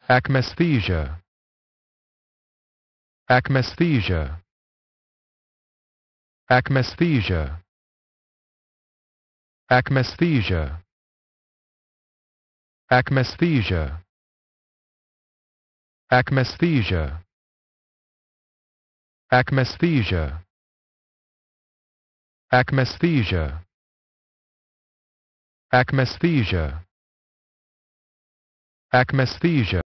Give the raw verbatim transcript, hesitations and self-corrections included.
acmesthesia, acmesthesia, acmesthesia, acmesthesia, acmesthesia, acmesthesia, acmesthesia, acmesthesia, acmesthesia, acmesthesia.